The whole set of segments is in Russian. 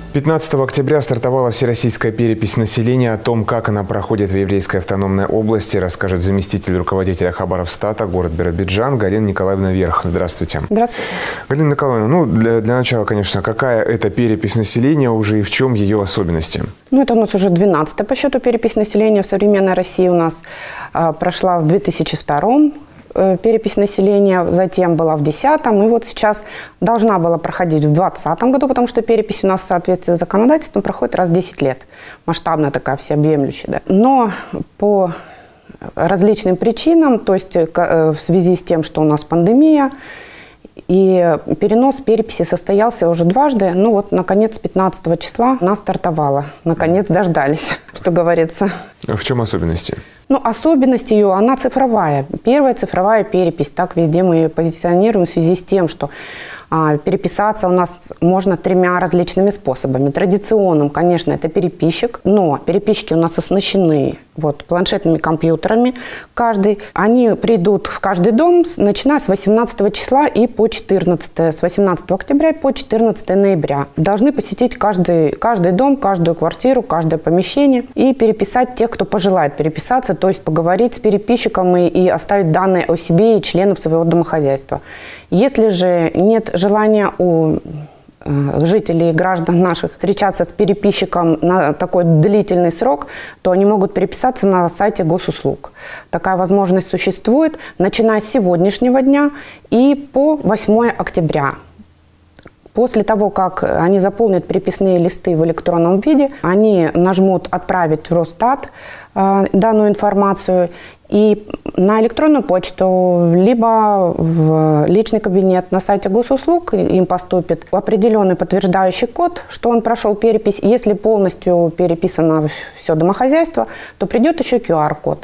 15 октября стартовала всероссийская перепись населения. О том, как она проходит в еврейской автономной области, расскажет заместитель руководителя Хабаровстата, город Биробиджан, Галина Николаевна Верх. Здравствуйте. Здравствуйте. Галина Николаевна, для начала, конечно, какая это перепись населения уже и в чем ее особенности? Это у нас уже 12-я по счету перепись населения в современной России. У нас прошла в 2002 перепись населения, затем была в 2010-м, и вот сейчас должна была проходить в 2020 году, потому что перепись у нас в соответствии с законодательством проходит раз в 10 лет. Масштабная такая, всеобъемлющая. Да. Но по различным причинам, то есть в связи с тем, что у нас пандемия, и перенос переписи состоялся уже дважды. Наконец, 15 числа она стартовала. Наконец дождались, что говорится. В чем особенности? Особенность ее, она цифровая. Первая цифровая перепись. Так везде мы ее позиционируем в связи с тем, что переписаться у нас можно 3 различными способами. Традиционным, конечно, это переписчик, но переписчики у нас оснащены планшетными компьютерами. Они придут в каждый дом, начиная с 18 числа и по 14, с 18 октября по 14 ноября. Должны посетить каждый дом, каждую квартиру, каждое помещение и переписать тех, кто пожелает переписаться, то есть поговорить с переписчиком и оставить данные о себе и членов своего домохозяйства. Если же нет желания у жителей и граждан наших встречаться с переписчиком на такой длительный срок, то они могут переписаться на сайте госуслуг. Такая возможность существует, начиная с сегодняшнего дня и по 8 октября. После того, как они заполнят переписные листы в электронном виде, они нажмут «Отправить в Росстат» данную информацию, и на электронную почту, либо в личный кабинет на сайте госуслуг им поступит определенный подтверждающий код, что он прошел перепись. Если полностью переписано все домохозяйство, то придет еще QR-код.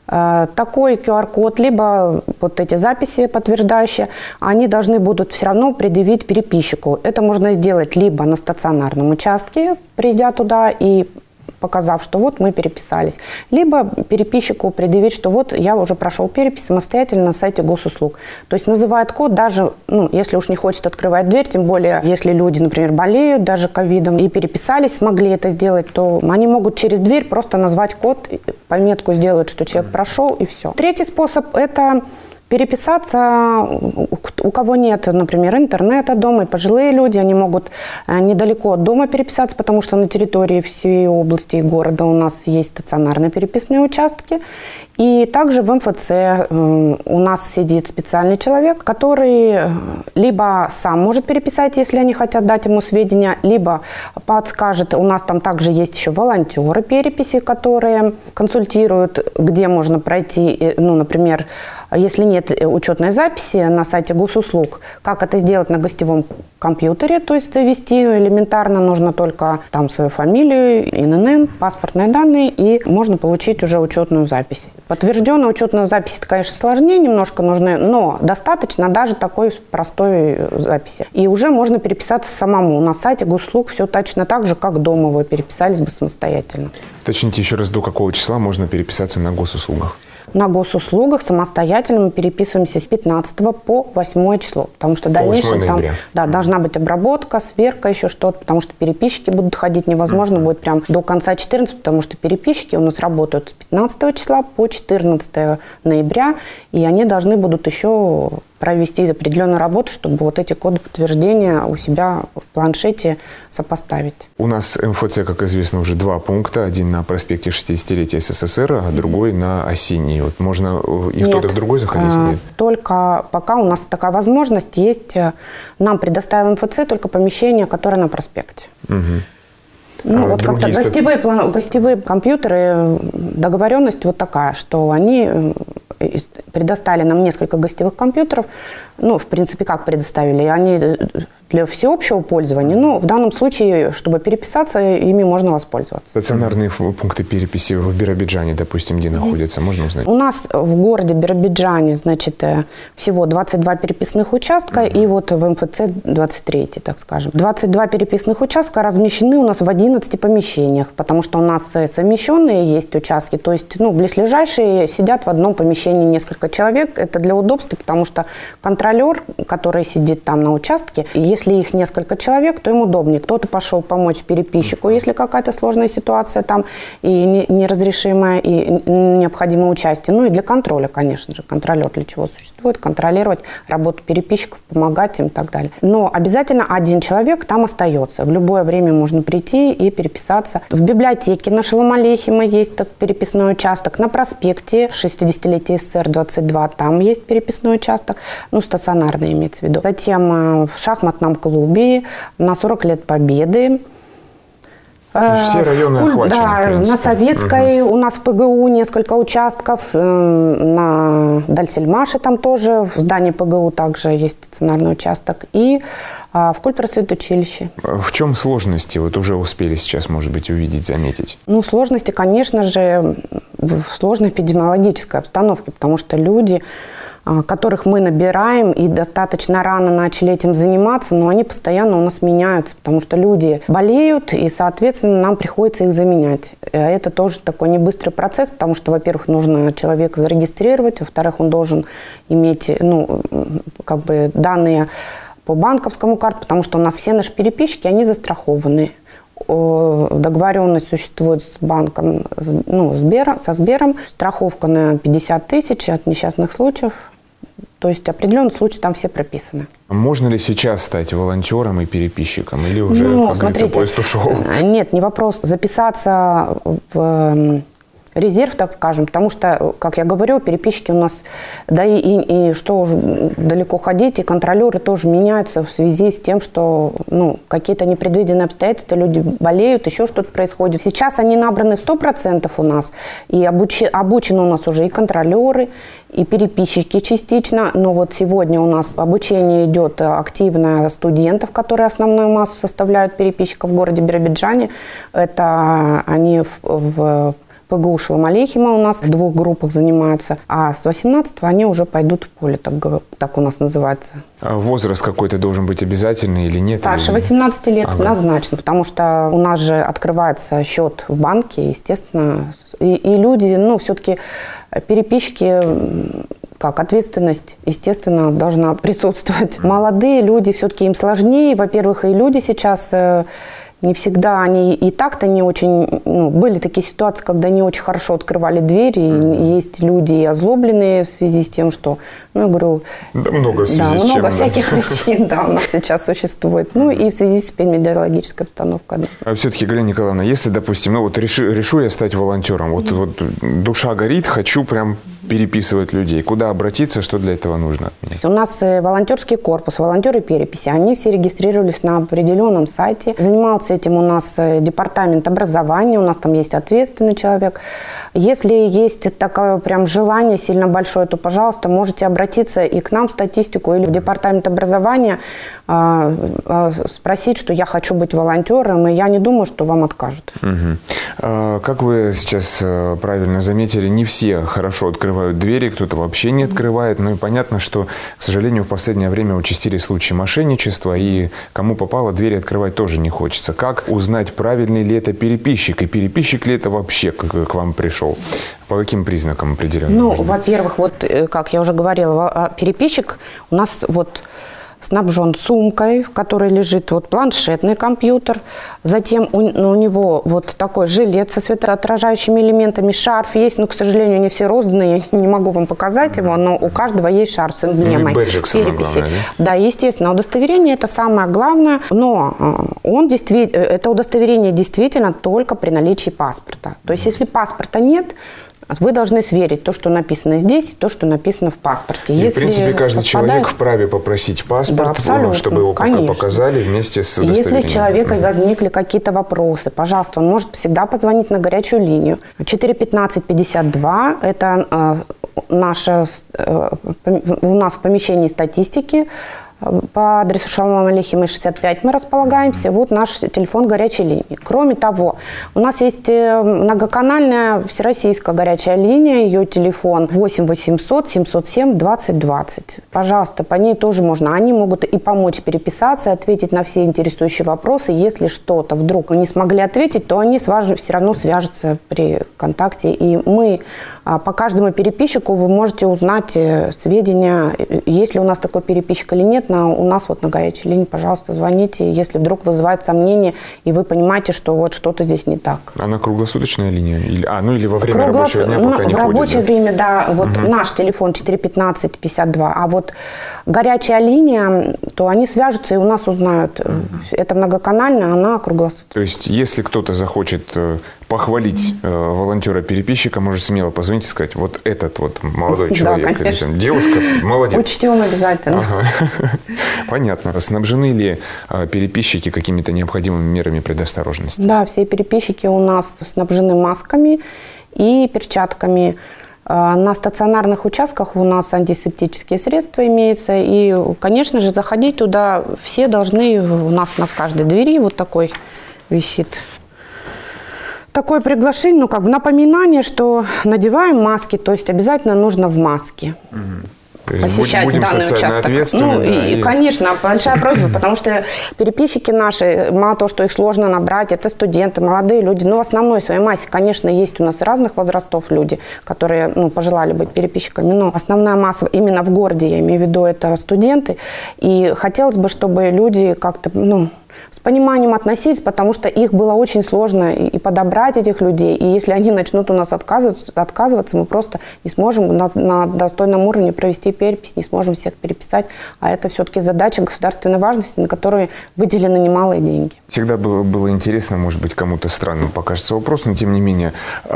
Такой QR-код, либо эти записи подтверждающие, они должны будут все равно предъявить переписчику. Это можно сделать либо на стационарном участке, придя туда и показав, что мы переписались, либо переписчику предъявить, что я уже прошел перепись самостоятельно на сайте госуслуг. То есть называет код даже, если уж не хочет открывать дверь, тем более, если люди, например, болеют даже ковидом и переписались, смогли это сделать, то они могут через дверь просто назвать код, пометку сделать, что человек прошел, и все. Третий способ – это переписаться, у кого нет, например, интернета дома, и пожилые люди, они могут недалеко от дома переписаться, потому что на территории всей области и города у нас есть стационарные переписные участки. И также в МФЦ у нас сидит специальный человек, который либо сам может переписать, если они хотят дать ему сведения, либо подскажет. У нас там также есть еще волонтеры переписи, которые консультируют, где можно пройти, например, если нет учетной записи на сайте госуслуг, как это сделать на гостевом компьютере, то есть ввести элементарно нужно только там свою фамилию, ИНН, паспортные данные, и можно получить уже учетную запись. Подтвержденную учетную запись, это, конечно, сложнее немножко нужны, но достаточно даже такой простой записи. И уже можно переписаться самому. На сайте госуслуг все точно так же, как дома вы переписались бы самостоятельно. Уточните еще раз, до какого числа можно переписаться на госуслугах? На госуслугах самостоятельно мы переписываемся с 15 по 8 число, потому что в дальнейшем там должна быть обработка, сверка, еще что-то, потому что переписчики будут ходить, невозможно будет прям до конца 14, потому что переписчики у нас работают с 15 числа по 14 ноября, и они должны будут еще провести определенную работу, чтобы эти коды подтверждения у себя в планшете сопоставить. У нас МФЦ, как известно, уже 2 пункта. Один на проспекте 60-летия СССР, а другой на Осенней. Можно и в тот, и в другой заходить? Нет? Только пока у нас такая возможность есть. Нам предоставил МФЦ только помещение, которое на проспекте. Угу. Как-то гостевые компьютеры, договоренность такая, что они предоставили нам несколько гостевых компьютеров. В принципе, как предоставили? Они для всеобщего пользования, но в данном случае, чтобы переписаться, ими можно воспользоваться. Стационарные пункты переписи в Биробиджане, допустим, где находятся, можно узнать? У нас в городе Биробиджане, всего 22 переписных участка, и в МФЦ 23, так скажем. 22 переписных участка размещены у нас в 11 помещениях, потому что у нас совмещенные есть участки, то есть близлежащие сидят в одном помещении несколько человек. Это для удобства, потому что контролер, который сидит там на участке, если если их несколько человек, то им удобнее. Кто-то пошел помочь переписчику, если какая-то сложная ситуация там и неразрешимая, и необходимое участие. Ну и для контроля, конечно же. Контролер для чего существует? Контролировать работу переписчиков, помогать им и так далее. Но обязательно один человек там остается. В любое время можно прийти и переписаться. В библиотеке на Шолом Алейхема есть переписной участок. На проспекте 60-летие СССР 22 там есть переписной участок. Ну, стационарный имеется в виду. Затем в шахматном клубе на 40 лет Победы. Все районы охвачены, да, на Советской у нас в ПГУ несколько участков, на Дальсельмаше там тоже, в здании ПГУ также есть стационарный участок, и в культпросветучилище. В чем сложности? Вот уже успели сейчас, может быть, увидеть, заметить? Ну, сложности, конечно же, в сложной эпидемиологической обстановке, потому что люди, которых мы набираем и достаточно рано начали этим заниматься, но они постоянно у нас меняются, потому что люди болеют, и, соответственно, нам приходится их заменять. Это тоже такой небыстрый процесс, потому что, во-первых, нужно человека зарегистрировать, во-вторых, он должен иметь, ну, как бы данные по банковскому карту, потому что у нас все наши переписчики, они застрахованы. Договоренность существует с банком, ну, со Сбером, страховка на 50 тысяч от несчастных случаев. То есть определенные случаи там все прописаны. Можно ли сейчас стать волонтером и переписчиком? Или уже, как говорится, поезд ушел? Нет, не вопрос. Записаться в резерв, так скажем, потому что, как я говорю, переписчики у нас, да и что уже далеко ходить, и контролеры тоже меняются в связи с тем, что, ну, какие-то непредвиденные обстоятельства, люди болеют, еще что-то происходит. Сейчас они набраны в 100% у нас, и обучены у нас уже и контролеры, и переписчики частично, но вот сегодня у нас обучение идет активно студентов, которые основную массу составляют переписчиков в городе Биробиджане. Это они в ПГУ Шолом Алейхема у нас в 2 группах занимаются, а с 18-го они уже пойдут в поле, так у нас называется. А возраст какой-то должен быть обязательный или нет? Старше 18 лет однозначно, потому что у нас же открывается счет в банке, естественно, и люди, ну, все-таки переписчики, как ответственность, естественно, должна присутствовать. Молодые люди, все-таки им сложнее, во-первых, и люди сейчас... Не всегда они и так-то не очень... Ну, были такие ситуации, когда не очень хорошо открывали двери. И есть люди озлобленные в связи с тем, что... Ну, я говорю... Да, много в связи с чем, много всяких причин, да, у нас сейчас существует. Ну, и в связи с эпидемиологической обстановкой. Да. А все-таки, Галина Николаевна, если, допустим, ну, вот решу я стать волонтером, вот душа горит, хочу прям переписывать людей. Куда обратиться, что для этого нужно? У нас волонтерский корпус, волонтеры переписи. Они все регистрировались на определенном сайте. Занимался этим у нас департамент образования, у нас там есть ответственный человек. Если есть такое прям желание сильно большое, то, пожалуйста, можете обратиться и к нам в статистику или в департамент образования, спросить, что я хочу быть волонтером, и я не думаю, что вам откажут. Как вы сейчас правильно заметили, не все хорошо открывают двери, кто-то вообще не открывает. Ну и понятно, что, к сожалению, в последнее время участились случаи мошенничества, и кому попало, двери открывать тоже не хочется. Как узнать, правильный ли это переписчик, и переписчик ли это вообще к вам пришел? По каким признакам определенным? Ну, во-первых, вот, как я уже говорила, переписчик у нас вот снабжен сумкой, в которой лежит вот планшетный компьютер. Затем у него вот такой жилет со светоотражающими элементами, шарф есть, но, к сожалению, не все розданы, я не могу вам показать его, но у каждого есть шарф с эмблемой переписи. Да, естественно, удостоверение – это самое главное, но это удостоверение действительно только при наличии паспорта. То есть, если паспорта нет, вы должны сверить то, что написано здесь, то, что написано в паспорте. И, в принципе, каждый человек вправе попросить паспорт, да, чтобы его показали вместе с удостоверением. Если у человека возникли какие-то вопросы, пожалуйста, он может всегда позвонить на горячую линию. 415-52 – это у нас в помещении статистики. По адресу Шолом Алейхема 65 мы располагаемся. Вот наш телефон горячей линии. Кроме того, у нас есть многоканальная всероссийская горячая линия. Ее телефон 8 800 707 20 20. Пожалуйста, по ней тоже можно. Они могут и помочь переписаться, ответить на все интересующие вопросы. Если что-то вдруг не смогли ответить, то они с вами все равно свяжутся при контакте. И мы по каждому переписчику вы можете узнать сведения, есть ли у нас такой переписчик или нет. беспрецедентно. У нас вот на горячей линии, пожалуйста, звоните, если вдруг вызывает сомнение, и вы понимаете, что вот что-то здесь не так. Она круглосуточная линия? Или во время рабочего дня пока не ходит? В рабочее время, да. Вот наш телефон 415-52, а вот горячая линия, то они свяжутся и у нас узнают. Это многоканальная, она круглосуточная. То есть, если кто-то захочет похвалить волонтера-переписчика, может смело позвонить и сказать, вот этот вот молодой человек, или там, девушка, молодец. Учтем обязательно. Ага. Понятно. Снабжены ли переписчики какими-то необходимыми мерами предосторожности? Да, все переписчики у нас снабжены масками и перчатками. На стационарных участках у нас антисептические средства имеются. И, конечно же, заходить туда все должны. У нас на каждой двери вот такой висит такое приглашение, ну, как бы напоминание, что надеваем маски, то есть обязательно нужно в маске. Посещать данный участок. Ну, и, конечно, большая просьба, потому что переписчики наши, мало того, что их сложно набрать, это студенты, молодые люди, но в основной своей массе, конечно, есть у нас разных возрастов люди, которые, ну, пожелали быть переписчиками, но основная масса именно в городе, я имею в виду, это студенты, и хотелось бы, чтобы люди как-то, ну, с пониманием относились, потому что их было очень сложно и подобрать, этих людей. И если они начнут у нас отказываться, мы просто не сможем на достойном уровне провести перепись, не сможем всех переписать. А это все-таки задача государственной важности, на которую выделены немалые деньги. Всегда было интересно, может быть, кому-то странным покажется вопрос, но тем не менее,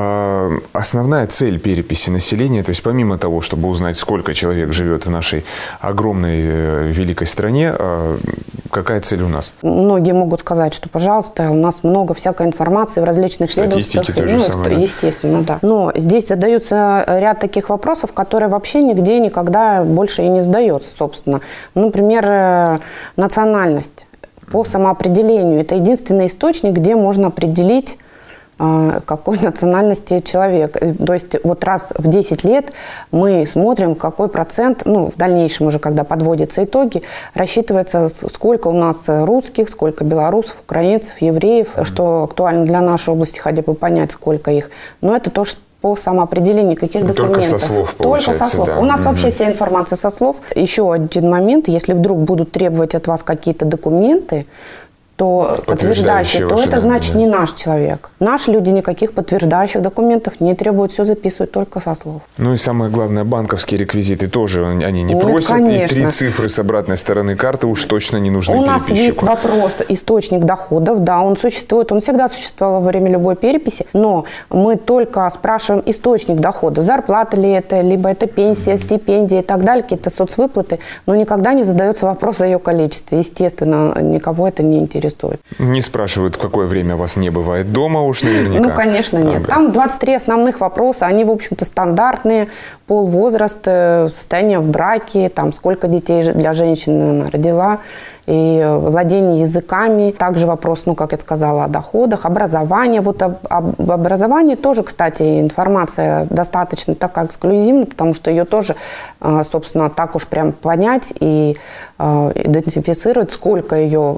основная цель переписи населения, то есть помимо того, чтобы узнать, сколько человек живет в нашей огромной великой стране, какая цель у нас? Многие могут сказать, что, пожалуйста, у нас много всякой информации в различных статистики ведомствах. Естественно, да. Но здесь задаются ряд таких вопросов, которые вообще нигде никогда больше и не задается, собственно. Например, национальность по самоопределению. Это единственный источник, где можно определить, какой национальности человек. То есть вот раз в 10 лет мы смотрим, какой процент, ну, в дальнейшем уже, когда подводятся итоги, рассчитывается, сколько у нас русских, сколько белорусов, украинцев, евреев, что актуально для нашей области, хотя бы понять, сколько их. Но это тоже по самоопределению, никаких документов. Только со слов, получается. Только со слов. Да. У нас вообще вся информация со слов. Еще один момент, если вдруг будут требовать от вас какие-то документы, то подтверждающие, то это значит не наш человек. Наши люди никаких подтверждающих документов не требуют, все записывают только со слов. Ну и самое главное, банковские реквизиты тоже они не просят. Конечно. И 3 цифры с обратной стороны карты уж точно не нужны переписчику. У нас есть вопрос, источник доходов, да, он существует, он всегда существовал во время любой переписи, но мы только спрашиваем источник доходов, зарплата ли это, либо это пенсия, стипендия и так далее, какие-то соцвыплаты, но никогда не задается вопрос о ее количестве. Естественно, никого это не интересует. Не спрашивают, в какое время вас не бывает дома уж наверняка. Ну, конечно, нет. Там 23 основных вопроса, они, в общем-то, стандартные. Пол, возраст, состояние в браке, там, сколько детей для женщины она родила, и владение языками. Также вопрос, ну, как я сказала, о доходах, образование. Вот об образовании тоже, кстати, информация достаточно такая эксклюзивная, потому что ее тоже, собственно, так уж прям понять и идентифицировать, сколько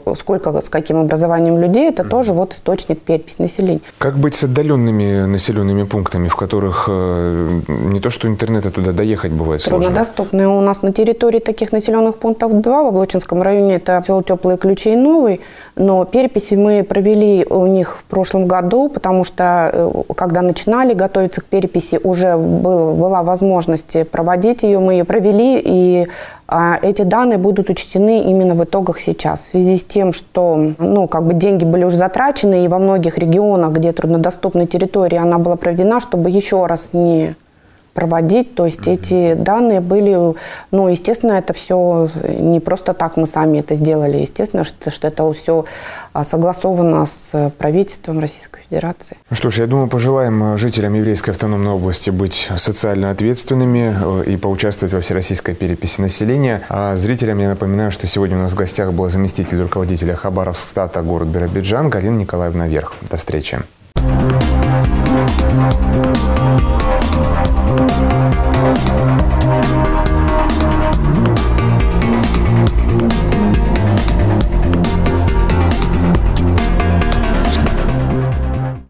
с каким образованием людей, это тоже вот источник переписи населения. Как быть с отдаленными населенными пунктами, в которых не то что интернета туда доехать бывает сложно? Труднодоступные. У нас на территории таких населенных пунктов 2 в Облачинском районе, это село Теплые Ключи и Новый, но переписи мы провели у них в прошлом году, потому что когда начинали готовиться к переписи, уже была возможность проводить ее, мы ее провели, и эти данные будут учтены именно в итогах сейчас. В связи с тем, что деньги были уже затрачены, и во многих регионах, где труднодоступной территории, она была проведена, чтобы еще раз не проводить. То есть эти данные были, естественно, это все не просто так мы сами это сделали. Естественно, что это все согласовано с правительством Российской Федерации. Ну что ж, я думаю, пожелаем жителям Еврейской автономной области быть социально ответственными и поучаствовать во всероссийской переписи населения. А зрителям я напоминаю, что сегодня у нас в гостях была заместитель руководителя Хабаровстата город Биробиджан Галина Николаевна Верх. До встречи.